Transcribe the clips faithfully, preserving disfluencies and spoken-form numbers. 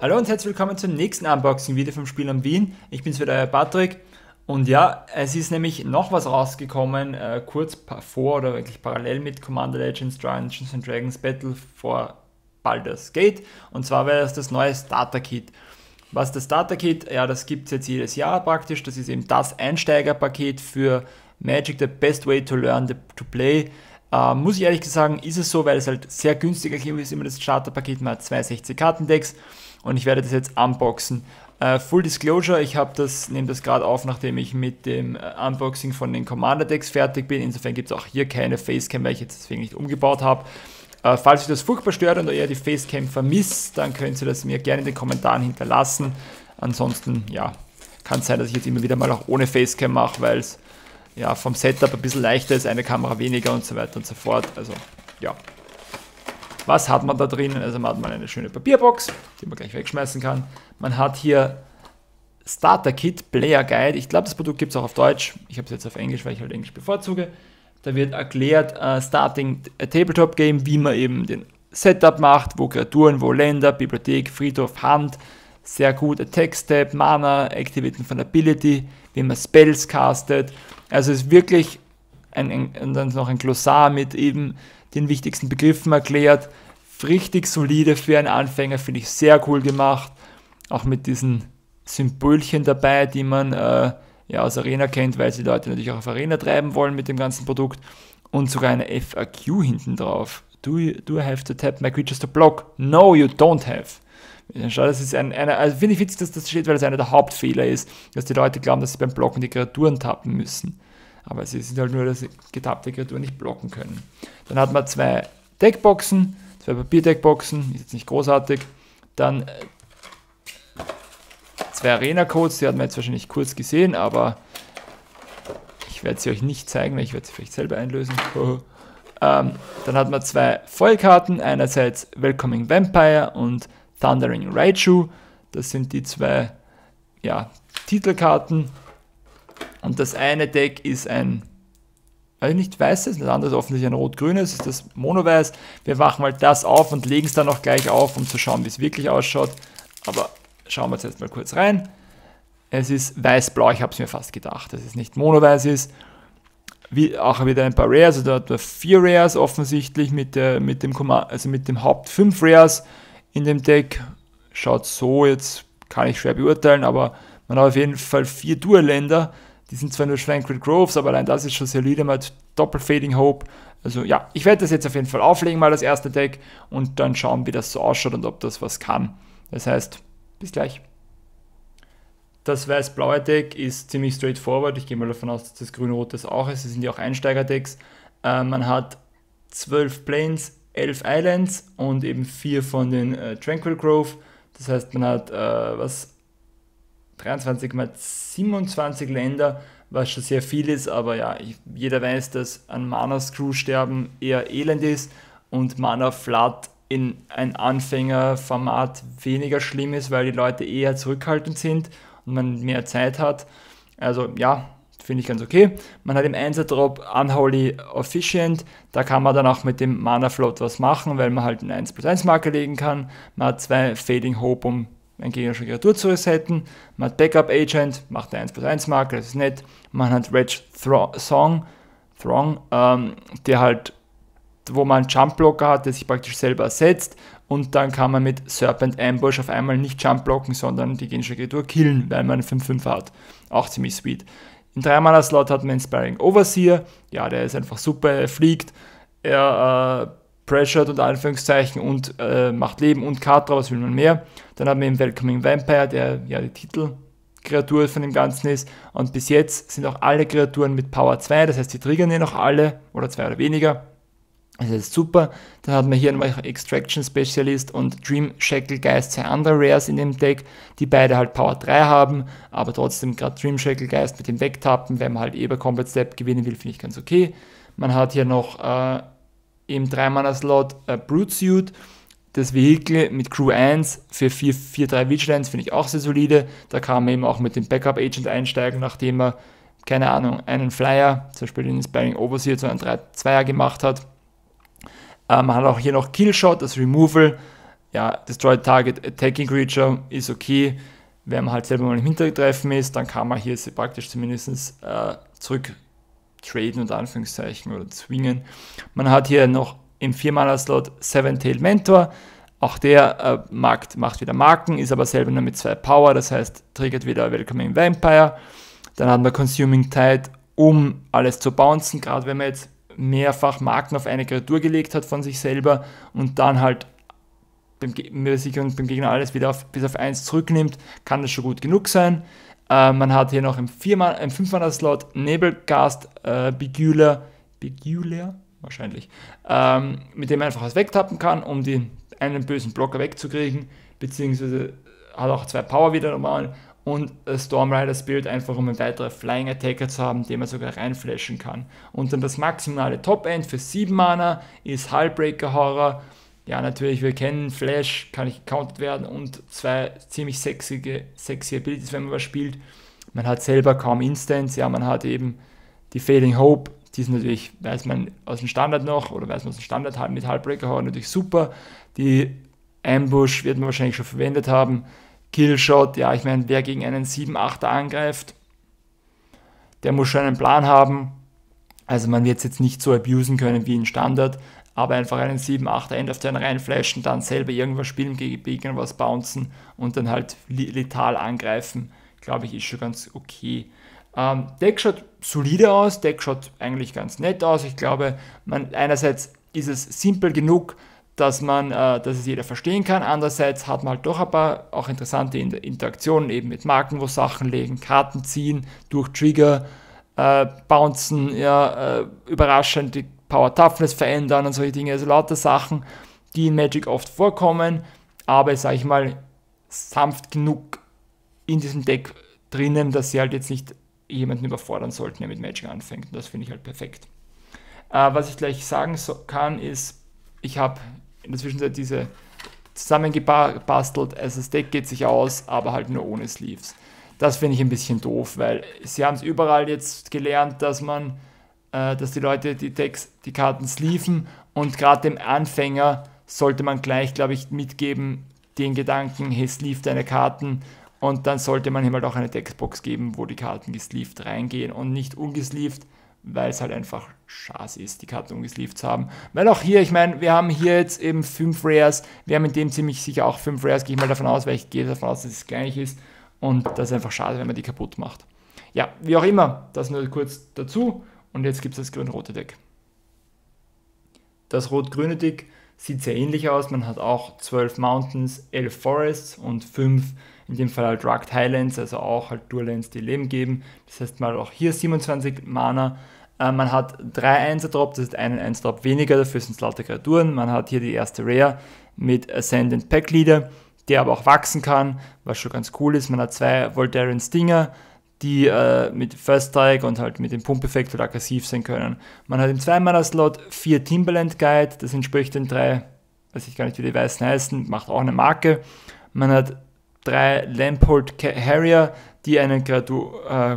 Hallo und herzlich willkommen zum nächsten Unboxing-Video vom Spiel am Wien. Ich bin's wieder, euer Patrick. Und ja, es ist nämlich noch was rausgekommen, äh, kurz vor oder wirklich parallel mit Commander Legends, Dungeons and Dragons Battle for Baldur's Gate. Und zwar wäre das das neue Starter-Kit. Was das Starter-Kit, ja, das gibt es jetzt jedes Jahr praktisch. Das ist eben das Einsteigerpaket für Magic, the best way to learn the, to play. Uh, muss ich ehrlich sagen, ist es so, weil es halt sehr günstig ist, immer das Starterpaket, man hat zwei sechzig Kartendecks und ich werde das jetzt unboxen. Uh, Full Disclosure, ich habe das, nehme das gerade auf, nachdem ich mit dem uh, Unboxing von den Commander Decks fertig bin. Insofern gibt es auch hier keine Facecam, weil ich jetzt deswegen nicht umgebaut habe. Uh, falls euch das furchtbar stört und ihr die Facecam vermisst, dann könnt ihr das mir gerne in den Kommentaren hinterlassen. Ansonsten, ja, kann es sein, dass ich jetzt immer wieder mal auch ohne Facecam mache, weil es ja, vom Setup ein bisschen leichter ist, eine Kamera weniger und so weiter und so fort. Also, ja. Was hat man da drin? Also, man hat mal eine schöne Papierbox, die man gleich wegschmeißen kann. Man hat hier Starter Kit, Player Guide. Ich glaube, das Produkt gibt es auch auf Deutsch. Ich habe es jetzt auf Englisch, weil ich halt Englisch bevorzuge. Da wird erklärt, uh, Starting a Tabletop Game, wie man eben den Setup macht, wo Kreaturen, wo Länder, Bibliothek, Friedhof, Hand. Sehr gut, Attack Step, Mana, Activaten von Ability, wie man Spells castet. Also es ist wirklich ein, ein, und dann noch ein Glossar mit eben den wichtigsten Begriffen erklärt. Richtig solide für einen Anfänger, finde ich sehr cool gemacht. Auch mit diesen Symbolchen dabei, die man äh, ja, aus Arena kennt, weil sie die Leute natürlich auch auf Arena treiben wollen mit dem ganzen Produkt. Und sogar eine F A Q hinten drauf. Do, you, do I have to tap my creatures to block? No, you don't have. Das ist ein, eine, also finde ich witzig, dass das steht, weil es einer der Hauptfehler ist, dass die Leute glauben, dass sie beim Blocken die Kreaturen tappen müssen. Aber sie sind halt nur, dass sie getappte Kreaturen nicht blocken können. Dann hat man zwei Deckboxen, zwei Papierdeckboxen, ist jetzt nicht großartig. Dann äh, zwei Arena-Codes, die hat man jetzt wahrscheinlich kurz gesehen, aber ich werde sie euch nicht zeigen, weil ich werde sie vielleicht selber einlösen. ähm, dann hat man zwei Foilkarten, einerseits Welcoming Vampire und Thundering Raichu, das sind die zwei ja, Titelkarten. Und das eine Deck ist ein, also nicht weißes, das andere ist offensichtlich ein rot-grünes, ist das Mono-Weiß. Wir machen mal das auf und legen es dann auch gleich auf, um zu schauen, wie es wirklich ausschaut. Aber schauen wir jetzt mal kurz rein. Es ist weiß-blau, ich habe es mir fast gedacht, dass es nicht Mono-Weiß ist. Wie, auch wieder ein paar Rares, also da hat man vier Rares offensichtlich mit, der, mit, dem, also mit dem Haupt fünf Rares. In dem Deck schaut so, jetzt kann ich schwer beurteilen, aber man hat auf jeden Fall vier Dual-Länder. Die sind zwar nur Tranquil Groves, aber allein das ist schon solide. Man hat Doppel-Fading Hope. Also ja, ich werde das jetzt auf jeden Fall auflegen, mal das erste Deck und dann schauen, wie das so ausschaut und ob das was kann. Das heißt, bis gleich. Das weiß-blaue Deck ist ziemlich straightforward. Ich gehe mal davon aus, dass das grün-rot das auch ist. Das sind ja auch Einsteiger-Decks. Äh, man hat zwölf Planes, elf Islands und eben vier von den äh, Tranquil Grove. Das heißt, man hat äh, was dreiundzwanzig mal siebenundzwanzig Länder, was schon sehr viel ist, aber ja, ich, jeder weiß, dass an Mana Screw sterben eher elend ist und Mana Flood in ein Anfängerformat weniger schlimm ist, weil die Leute eher zurückhaltend sind und man mehr Zeit hat. Also ja, finde ich ganz okay. Man hat im Einser-Drop Unholy Officiant, da kann man dann auch mit dem Mana Float was machen, weil man halt einen eins plus eins Marker legen kann. Man hat zwei Fading Hope, um eine gegnerische Kreatur zu resetten. Man hat Backup Agent, macht einen eins plus eins Marker, das ist nett. Man hat Red Throng, Throng, ähm, der halt, wo man einen Jump Blocker hat, der sich praktisch selber ersetzt. Und dann kann man mit Serpent Ambush auf einmal nicht Jump blocken, sondern die gegnerische Kreatur killen, weil man eine fünf fünf hat. Auch ziemlich sweet. In drei Mana Slot hat man Inspiring Overseer. Ja, der ist einfach super, er fliegt, er äh, pressured und Anführungszeichen und äh, macht Leben und Katra, was will man mehr. Dann haben wir eben Welcoming Vampire, der ja die Titelkreatur von dem Ganzen ist. Und bis jetzt sind auch alle Kreaturen mit Power zwei, das heißt, die triggern ja noch alle oder zwei oder weniger. Das ist super. Dann hat man hier noch Extraction Specialist und Dream Shackle Geist, zwei andere Rares in dem Deck, die beide halt Power drei haben, aber trotzdem gerade Dream Shackle Geist mit dem Wegtappen, wenn man halt eh bei Combat Step gewinnen will, finde ich ganz okay. Man hat hier noch äh, im drei Mana Slot äh, Brute Suit, das Vehikel mit Crew eins für vier drei Vigilance, finde ich auch sehr solide. Da kann man eben auch mit dem Backup Agent einsteigen, nachdem er, keine Ahnung, einen Flyer, zum Beispiel den Inspiring Overseer, zu einem drei zwei er gemacht hat. Äh, man hat auch hier noch Killshot, das Removal, ja, Destroy Target Attacking Creature ist okay. Wenn man halt selber mal im Hintertreffen ist, dann kann man hier praktisch zumindest äh, zurück traden, unter Anführungszeichen, oder zwingen. Man hat hier noch im vier Mana Slot Seven-Tailed Mentor. Auch der äh, macht, macht wieder Marken, ist aber selber nur mit zwei Power, das heißt, triggert wieder Welcoming Vampire. Dann hat man Consuming Tide, um alles zu bouncen, gerade wenn man jetzt mehrfach Marken auf eine Kreatur gelegt hat von sich selber und dann halt beim, beim Gegner alles wieder auf, bis auf eins zurücknimmt, kann das schon gut genug sein. Äh, man hat hier noch im, im fünf Mana Slot Nebelgast äh, Begüler, Begüler wahrscheinlich, ähm, mit dem man einfach was wegtappen kann, um den einen bösen Blocker wegzukriegen, beziehungsweise hat auch zwei Power wieder normal und äh, Stormrider Spirit einfach, um einen weiteren Flying Attacker zu haben, den man sogar reinflashen kann. Und dann das maximale Top-End für sieben Mana ist Hullbreaker Horror. Ja, natürlich, wir kennen Flash, kann nicht gecountet werden und zwei ziemlich sexy, sexy Abilities, wenn man was spielt. Man hat selber kaum Instants, ja, man hat eben die Fading Hope, die ist natürlich, weiß man aus dem Standard noch, oder weiß man aus dem Standard halt mit Hullbreaker Horror natürlich super. Die Ambush wird man wahrscheinlich schon verwendet haben. Killshot, ja, ich meine, wer gegen einen sieben achter angreift, der muss schon einen Plan haben. Also man wird es jetzt nicht so abusen können wie in Standard, aber einfach einen sieben achter End of Turn reinflashen, dann selber irgendwas spielen, gegen Gegner was bouncen und dann halt letal angreifen, glaube ich, ist schon ganz okay. Ähm, Deck schaut solide aus, Deck schaut eigentlich ganz nett aus. Ich glaube, man, einerseits ist es simpel genug, dass man, äh, dass es jeder verstehen kann. Andererseits hat man halt doch ein paar auch interessante Inter Interaktionen, eben mit Marken, wo Sachen legen, Karten ziehen, durch Trigger, äh, bouncen, ja, äh, überraschend die Power Toughness verändern und solche Dinge. Also lauter Sachen, die in Magic oft vorkommen, aber, sage ich mal, sanft genug in diesem Deck drinnen, dass sie halt jetzt nicht jemanden überfordern sollten, der mit Magic anfängt. Und das finde ich halt perfekt. Äh, was ich gleich sagen so kann, ist, ich habe in der Zwischenzeit diese zusammengebastelt, also das Deck geht sich aus, aber halt nur ohne Sleeves. Das finde ich ein bisschen doof, weil sie haben es überall jetzt gelernt, dass man, äh, dass die Leute die Decks, die Karten sleeven und gerade dem Anfänger sollte man gleich, glaube ich, mitgeben, den Gedanken, hey, sleeve deine Karten und dann sollte man ihm halt auch eine Deckbox geben, wo die Karten gesleeved reingehen und nicht ungesleeved, weil es halt einfach schade ist, die Karten ungesleeved zu haben. Weil auch hier, ich meine, wir haben hier jetzt eben fünf Rares, wir haben in dem ziemlich sicher auch fünf Rares, gehe ich mal davon aus, weil ich gehe davon aus, dass es gleich ist und das ist einfach schade, wenn man die kaputt macht. Ja, wie auch immer, das nur kurz dazu und jetzt gibt es das grün-rote Deck. Das rot-grüne Deck sieht sehr ähnlich aus, man hat auch zwölf Mountains, elf Forests und fünf, in dem Fall halt Rugged Highlands, also auch halt Durlands, die Leben geben. Das heißt mal auch hier siebenundzwanzig Mana. Äh, man hat drei Einser-Drop, das ist einen Einser-Drop weniger, dafür sind es lauter Kreaturen. Man hat hier die erste Rare mit Ascendant Pack Leader, der aber auch wachsen kann, was schon ganz cool ist. Man hat zwei Voldaren Stinger, die äh, mit First Strike und halt mit dem Pumpeffekt oder aggressiv sein können. Man hat im zwei Mana Slot vier Timberland Guide, das entspricht den drei, weiß ich gar nicht, wie die weißen heißen, macht auch eine Marke. Man hat drei Lampold Harrier, die einen Kreatur äh,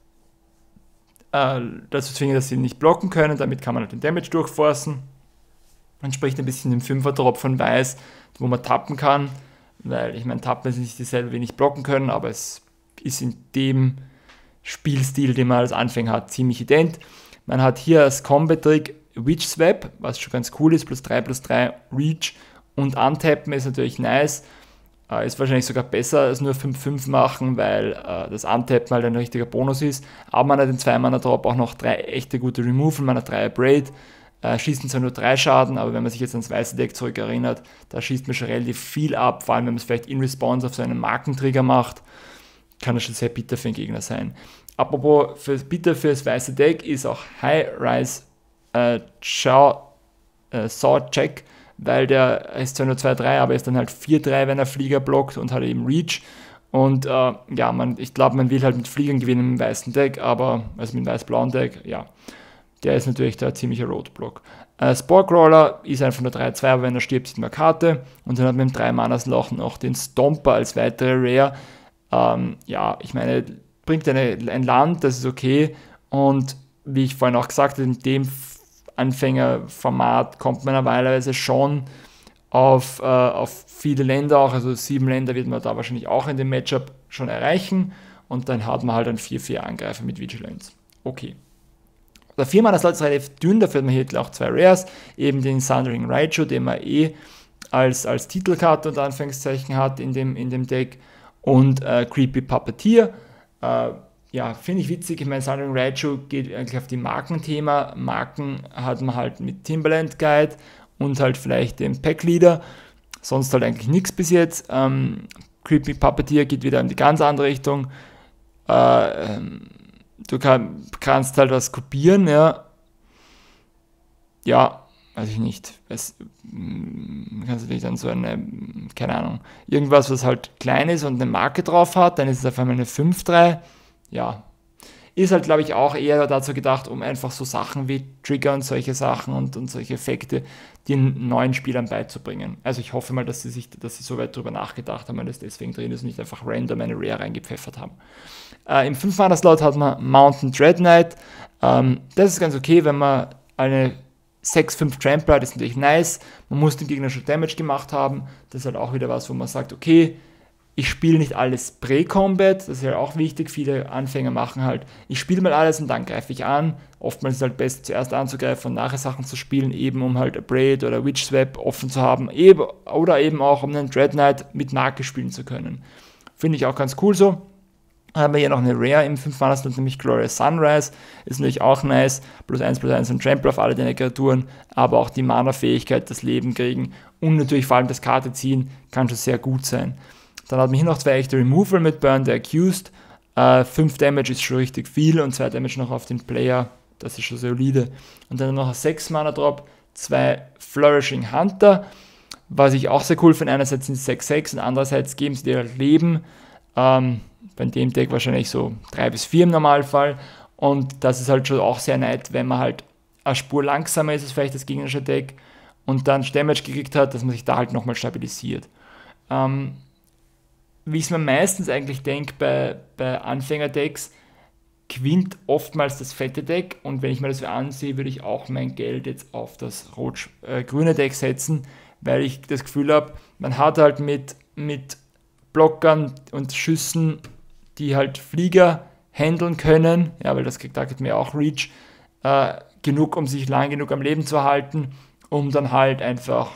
äh, dazu zwingen, dass sie nicht blocken können. Damit kann man halt den Damage durchforcen. Entspricht ein bisschen dem Fünfer-Drop von Weiß, wo man tappen kann. Weil, ich meine, tappen ist nicht dieselbe, wie nicht blocken können, aber es ist in dem Spielstil, den man als Anfänger hat, ziemlich ident. Man hat hier als Combat-Trick Witch Swap, was schon ganz cool ist, plus drei plus drei Reach und Untappen ist natürlich nice. Uh, ist wahrscheinlich sogar besser als nur fünf fünf machen, weil uh, das Untappen halt ein richtiger Bonus ist. Aber man hat den zwei Mana Drop auch noch drei echte gute Removal, man hat drei Braid, uh, schießen zwar nur drei Schaden, aber wenn man sich jetzt ans weiße Deck zurückerinnert, da schießt man schon relativ viel ab, vor allem wenn man es vielleicht in Response auf so einen Markentrigger macht, kann das schon sehr bitter für den Gegner sein. Apropos für, bitter für das weiße Deck ist auch High Rise uh, Shaw, uh, Saw Check, weil der ist zwar nur zwei drei, aber ist dann halt vier drei, wenn er Flieger blockt und hat eben Reach. Und äh, ja, man, ich glaube, man will halt mit Fliegern gewinnen im weißen Deck, aber, also mit dem weiß-blauen Deck, ja, der ist natürlich der ziemliche Roadblock. Äh, Sporecrawler ist einfach nur drei zwei, aber wenn er stirbt, sieht man Karte. Und dann hat man im drei Mana Slot noch den Stomper als weitere Rare. Ähm, ja, ich meine, bringt eine, ein Land, das ist okay. Und wie ich vorhin auch gesagt habe, in dem Anfängerformat kommt man normalerweise schon auf, äh, auf viele Länder auch, also sieben Länder wird man da wahrscheinlich auch in dem Matchup schon erreichen und dann hat man halt einen vier vier Angreifer mit Vigilance. Okay. Der Vier-Mana-Slot ist relativ dünn, dafür hat man hier auch zwei Rares, eben den Sundering Raichu, den man eh als, als Titelkarte unter Anführungszeichen hat in dem, in dem Deck und äh, Creepy Puppeteer. Äh, ja, finde ich witzig, ich meine, Sundering Raichu geht eigentlich auf die Markenthema. Marken hat man halt mit Timberland Guide und halt vielleicht den Pack-Leader, sonst halt eigentlich nichts bis jetzt. Ähm, Creepy Puppeteer geht wieder in die ganz andere Richtung. Äh, ähm, Du kann, kannst halt was kopieren, ja. Ja, weiß ich nicht. Es, kannst du dich dann so eine, keine Ahnung, irgendwas, was halt klein ist und eine Marke drauf hat, dann ist es auf einmal eine fünf drei. Ja. Ist halt, glaube ich, auch eher dazu gedacht, um einfach so Sachen wie Trigger und solche Sachen und, und solche Effekte den neuen Spielern beizubringen. Also ich hoffe mal, dass sie sich, dass sie so weit drüber nachgedacht haben, weil das deswegen drin ist und nicht einfach random eine Rare reingepfeffert haben. Äh, Im fünf-Mana-Slot hat man Mountain Dread Knight. Ähm, das ist ganz okay, wenn man eine sechs fünf Trampler hat, ist natürlich nice. Man muss dem Gegner schon Damage gemacht haben. Das ist halt auch wieder was, wo man sagt, okay, ich spiele nicht alles Pre-Combat, das ist ja auch wichtig, viele Anfänger machen halt, ich spiele mal alles und dann greife ich an. Oftmals ist es halt besser, zuerst anzugreifen und nachher Sachen zu spielen, eben um halt Braid oder Witch Swap offen zu haben, eben, oder eben auch um einen Dread Knight mit Marke spielen zu können. Finde ich auch ganz cool so. Dann haben wir hier noch eine Rare im fünf-Mana-Slot, nämlich Glorious Sunrise, ist natürlich auch nice, plus eins plus eins und Trample auf alle deine Kreaturen, aber auch die Mana-Fähigkeit, das Leben kriegen und natürlich vor allem das Karte ziehen, kann schon sehr gut sein. Dann hat man hier noch zwei echte Removal mit Burn the Accused. Äh, fünf Damage ist schon richtig viel und zwei Damage noch auf den Player. Das ist schon solide. Und dann noch ein sechs Mana Drop, zwei Flourishing Hunter. Was ich auch sehr cool finde, einerseits sind es sechs sechs und andererseits geben sie dir Leben. Ähm, bei dem Deck wahrscheinlich so drei bis vier im Normalfall. Und das ist halt schon auch sehr nett, wenn man halt eine Spur langsamer ist als vielleicht das gegnerische Deck und dann Damage gekriegt hat, dass man sich da halt nochmal stabilisiert. Ähm, Wie ich es mir meistens eigentlich denke bei, bei Anfängerdecks, gewinnt oftmals das fette Deck und wenn ich mir das so ansehe, würde ich auch mein Geld jetzt auf das rot-grüne äh, Deck setzen, weil ich das Gefühl habe, man hat halt mit, mit Blockern und Schüssen, die halt Flieger handeln können, ja, weil das da gibt mir auch Reach, äh, genug, um sich lang genug am Leben zu halten, um dann halt einfach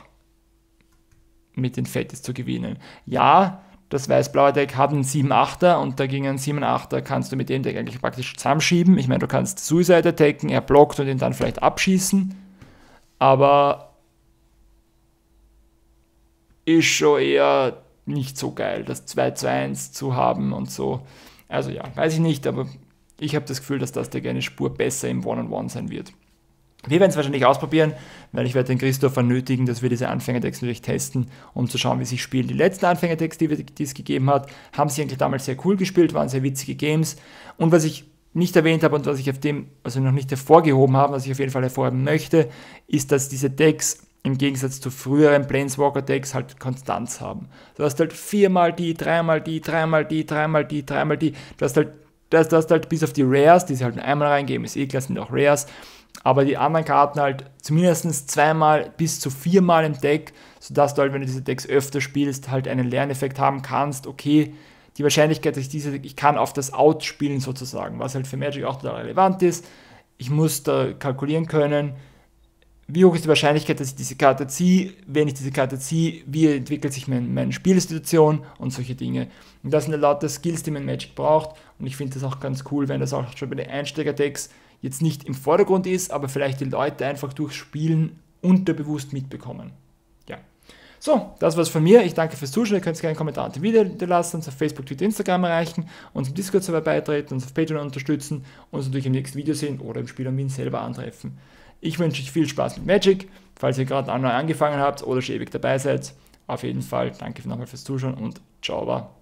mit den Fettes zu gewinnen. Ja, das weiß-blaue Deck hat einen sieben achter und dagegen einen sieben achter kannst du mit dem Deck eigentlich praktisch zusammenschieben. Ich meine, du kannst Suicide attacken, er blockt und ihn dann vielleicht abschießen, aber ist schon eher nicht so geil, das zwei zu eins zu haben und so. Also ja, weiß ich nicht, aber ich habe das Gefühl, dass das Deck eine Spur besser im One-on-One sein wird. Wir werden es wahrscheinlich ausprobieren, weil ich werde den Christopher nötigen, dass wir diese Anfängerdecks natürlich testen, um zu schauen, wie sie spielen. Die letzten Anfängerdecks, die, die es gegeben hat, haben sie eigentlich damals sehr cool gespielt, waren sehr witzige Games. Und was ich nicht erwähnt habe und was ich auf dem, also noch nicht hervorgehoben habe, was ich auf jeden Fall hervorheben möchte, ist, dass diese Decks im Gegensatz zu früheren Planeswalker-Decks halt Konstanz haben. Du hast halt viermal die, dreimal die, dreimal die, dreimal die, dreimal die. Du hast halt, du hast halt bis auf die Rares, die sie halt einmal reingeben, ist eh klar, sind auch Rares, aber die anderen Karten halt zumindest zweimal bis zu viermal im Deck, sodass du halt, wenn du diese Decks öfter spielst, halt einen Lerneffekt haben kannst. Okay, die Wahrscheinlichkeit, dass ich diese, ich kann auf das Out spielen sozusagen, was halt für Magic auch total relevant ist. Ich muss da kalkulieren können, wie hoch ist die Wahrscheinlichkeit, dass ich diese Karte ziehe, wenn ich diese Karte ziehe, wie entwickelt sich mein, meine Spielsituation und solche Dinge. Und das sind lauter Skills, die man Magic braucht und ich finde das auch ganz cool, wenn das auch schon bei den Einsteiger-Decks jetzt nicht im Vordergrund ist, aber vielleicht die Leute einfach durchs Spielen unterbewusst mitbekommen. Ja. So, das war's von mir. Ich danke fürs Zuschauen. Ihr könnt gerne einen Kommentar unter dem Video lassen, uns auf Facebook, Twitter, Instagram erreichen, uns im Discord-Server beitreten, uns auf Patreon unterstützen, uns natürlich im nächsten Video sehen oder im Spiel am Wien selber antreffen. Ich wünsche euch viel Spaß mit Magic, falls ihr gerade neu angefangen habt oder schon ewig dabei seid. Auf jeden Fall danke nochmal fürs Zuschauen und ciao.